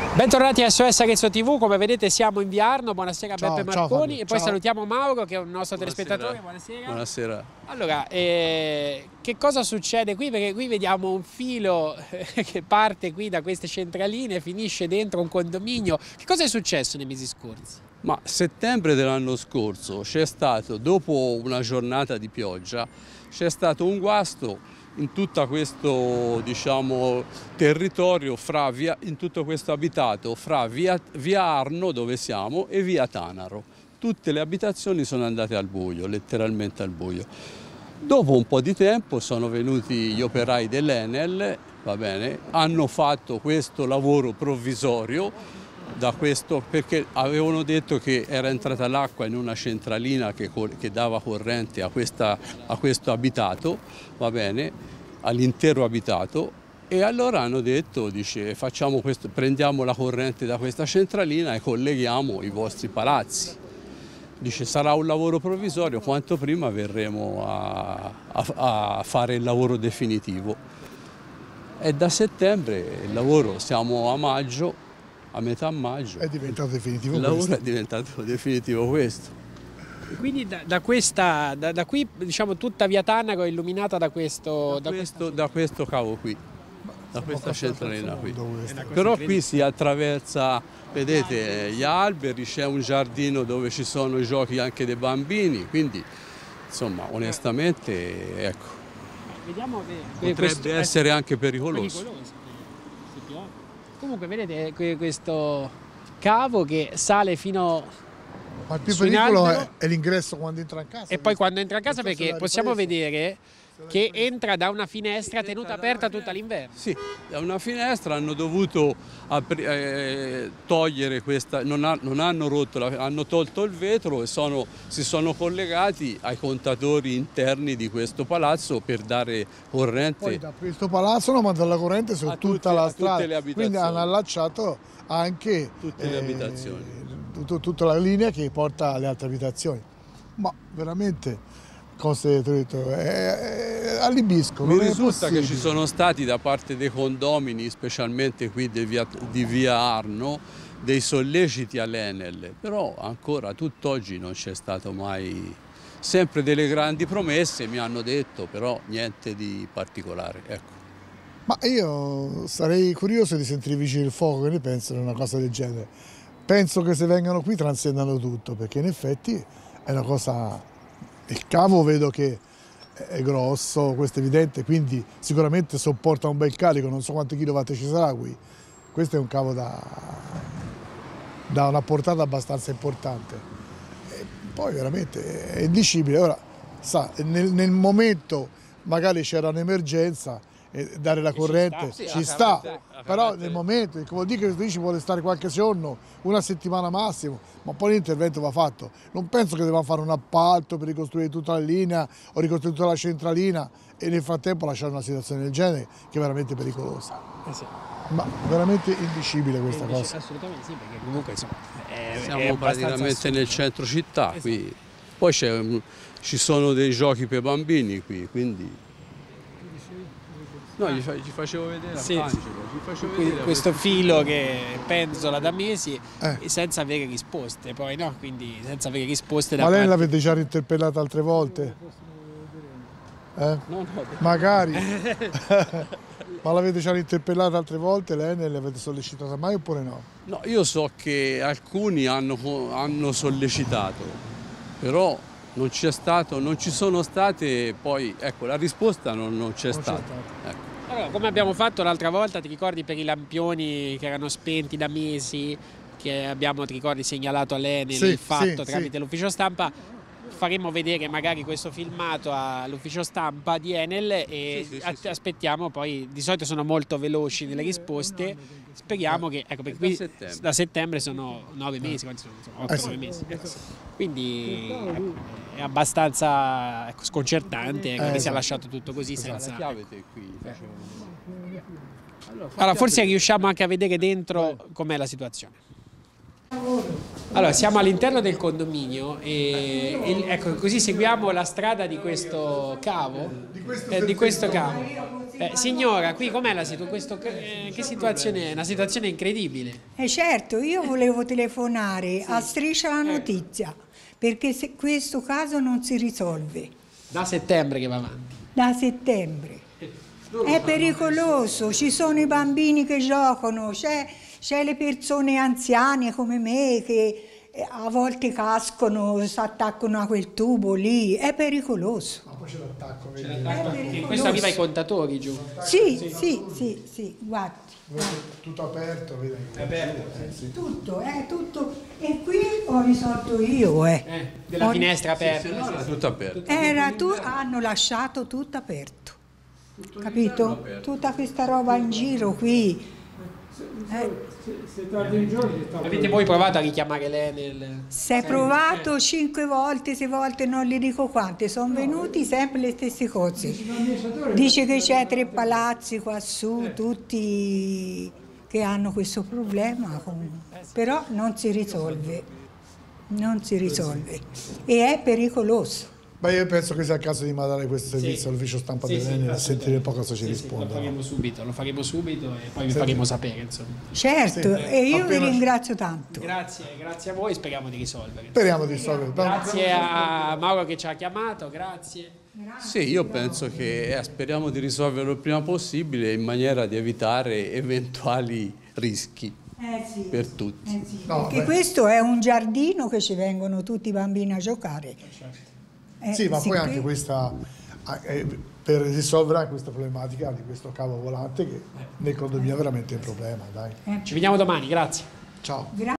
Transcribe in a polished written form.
Bentornati a SOS Arezzo TV, come vedete siamo in Viarno, buonasera a Beppe Marconi e poi salutiamo Mauro che è un nostro telespettatore, buonasera. Buonasera. Allora, che cosa succede qui? Perché qui vediamo un filo che parte qui da queste centraline e finisce dentro un condominio. Che cosa è successo nei mesi scorsi? Ma a settembre dell'anno scorso c'è stato, dopo una giornata di pioggia, c'è stato un guasto in tutto questo territorio, in tutto questo abitato fra via Arno, dove siamo, e via Tanaro. Tutte le abitazioni sono andate al buio, letteralmente al buio. Dopo un po' di tempo sono venuti gli operai dell'Enel, va bene, hanno fatto questo lavoro provvisorio perché avevano detto che era entrata l'acqua in una centralina che dava corrente a questo abitato, va bene, all'intero abitato, e allora hanno detto, facciamo questo, prendiamo la corrente da questa centralina e colleghiamo i vostri palazzi. Dice, sarà un lavoro provvisorio, quanto prima verremo a fare il lavoro definitivo. E da settembre il lavoro, siamo a maggio, a metà maggio. È diventato definitivo il questo? lavoro è diventato definitivo questo. Quindi da qui diciamo tutta via Tanaro è illuminata da questo cavo qui, da questa centralina qui. Però qui si attraversa, vedete, gli alberi, c'è un giardino dove ci sono i giochi anche dei bambini, quindi insomma onestamente ecco, vediamo potrebbe essere anche pericoloso. Comunque vedete questo cavo che sale fino... Ma il più pericolo è l'ingresso quando entra in casa. E poi quando entra in casa, perché possiamo vedere che entra da una finestra tenuta aperta tutta l'inverno. Sì, da una finestra hanno dovuto togliere questa, non hanno rotto, hanno tolto il vetro e si sono collegati ai contatori interni di questo palazzo per dare corrente. Poi da questo palazzo non manda la corrente su tutta la strada, quindi hanno allacciato anche tutte le abitazioni. Tutta la linea che porta alle altre abitazioni. Ma veramente cose allibiscono. Mi risulta che ci sono stati da parte dei condomini, specialmente qui di via Arno, dei solleciti all'Enel, però ancora tutt'oggi non c'è stato mai, sempre delle grandi promesse mi hanno detto, però niente di particolare. Ecco. Ma io sarei curioso di sentire i Vigili del Fuoco che ne pensano di una cosa del genere. Penso che se vengano qui transennano tutto, perché in effetti è una cosa... Il cavo vedo che è grosso, questo è evidente, quindi sicuramente sopporta un bel carico, non so quanti kilowatt ci sarà qui. Questo è un cavo da una portata abbastanza importante. E poi veramente è indicibile. Ora, sa, nel momento magari c'era un'emergenza, e dare la corrente ci sta, però nel momento, che vuol dire che ci vuole stare qualche giorno, una settimana massimo, ma poi l'intervento va fatto. Non penso che devono fare un appalto per ricostruire tutta la linea o ricostruire tutta la centralina e nel frattempo lasciare una situazione del genere che è veramente pericolosa. Sì. Ma veramente indicibile questa cosa. Assolutamente sì, perché comunque insomma siamo praticamente nel centro città, qui. Poi ci sono dei giochi per bambini qui, quindi... No, gli facevo vedere questo filo che penzola da mesi senza avere risposte, poi no, quindi senza avere risposte da Ma lei parte... l'avete già interpellata altre volte? No. Magari. Ma l'avete già interpellata altre volte, lei ne l'avete sollecitata mai oppure no? No, io so che alcuni hanno sollecitato, però non ci sono state, poi ecco, la risposta non c'è stata. Ecco. Allora, come abbiamo fatto l'altra volta, ti ricordi per i lampioni che erano spenti da mesi, che abbiamo, ti ricordi, segnalato all'Enel il fatto tramite l'ufficio stampa? Faremo vedere magari questo filmato all'ufficio stampa di Enel e aspettiamo poi, di solito sono molto veloci nelle risposte, speriamo che, ecco, perché qui da settembre sono 9 mesi, 8-9 mesi, quindi è abbastanza sconcertante che sia lasciato tutto così senza... Allora forse riusciamo anche a vedere dentro com'è la situazione. Allora, siamo all'interno del condominio e ecco, così seguiamo la strada di questo cavo. Di questo cavo. Signora, qui com'è la situazione? Che situazione è? Una situazione incredibile. Certo, io volevo telefonare a Striscia la Notizia, perché questo caso non si risolve. Da settembre che va avanti. Da settembre. È pericoloso, ci sono i bambini che giocano, c'è le persone anziane come me che a volte cascano, si attaccano a quel tubo lì, è pericoloso. Ma poi c'è l'attacco, Perché questo arriva ai contatori giù. Sì, guardi. Tutto aperto, vedi? È aperto. Sì. Tutto. E qui ho risolto io, Della finestra aperta. Era tutto aperto. Hanno lasciato tutto aperto, capito? Tutta questa roba in giro qui. Avete voi provato a richiamare l'Enel? Si è provato 5 volte, 6 volte, non le dico quante, sono venuti sempre le stesse cose. Dice che c'è 3 palazzi qua su, tutti che hanno questo problema, però non si risolve, e è pericoloso. Beh, io penso che sia il caso di mandare questo servizio all'ufficio stampa dell'Enel e sentire un po' cosa ci rispondono. Lo faremo subito e poi vi faremo sapere, insomma. Certo, e io vi ringrazio tanto. Grazie a voi, speriamo di risolvere. Speriamo di risolvere. Grazie a Mauro che ci ha chiamato, grazie. Sì, io penso che speriamo di risolverlo il prima possibile in maniera di evitare eventuali rischi per tutti. No, perché questo è un giardino che ci vengono tutti i bambini a giocare. Sì, ma poi anche questa, per risolvere anche questa problematica di questo cavo volante che nel condominio è veramente un problema, dai. Ci vediamo domani, grazie. Ciao.